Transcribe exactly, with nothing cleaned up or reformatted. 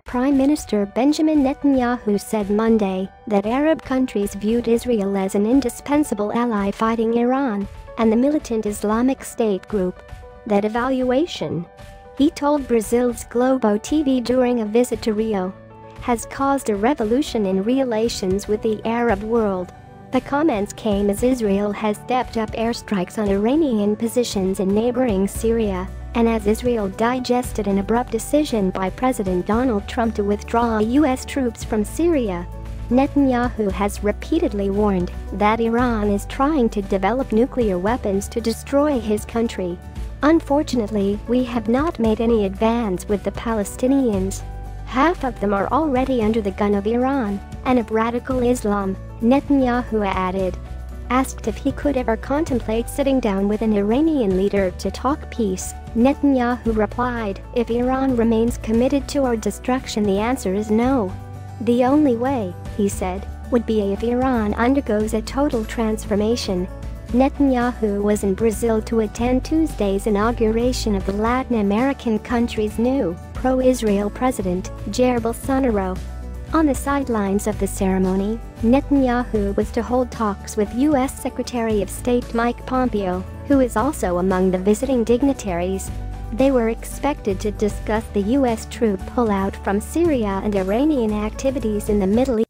Prime Minister Benjamin Netanyahu said Monday that Arab countries viewed Israel as an indispensable ally fighting Iran and the militant Islamic State group. That evaluation, he told Brazil's Globo T V during a visit to Rio, has caused a revolution in relations with the Arab world. The comments came as Israel has stepped up airstrikes on Iranian positions in neighboring Syria, and as Israel digested an abrupt decision by President Donald Trump to withdraw U S troops from Syria. Netanyahu has repeatedly warned that Iran is trying to develop nuclear weapons to destroy his country. Unfortunately, we have not made any advance with the Palestinians. Half of them are already under the gun of Iran and of radical Islam, Netanyahu added. Asked if he could ever contemplate sitting down with an Iranian leader to talk peace, Netanyahu replied, "If Iran remains committed to our destruction, the answer is no. The only way," he said, "would be if Iran undergoes a total transformation." Netanyahu was in Brazil to attend Tuesday's inauguration of the Latin American country's new pro-Israel president, Jair Bolsonaro. On the sidelines of the ceremony, Netanyahu was to hold talks with U S Secretary of State Mike Pompeo, who is also among the visiting dignitaries. They were expected to discuss the U S troop pullout from Syria and Iranian activities in the Middle East.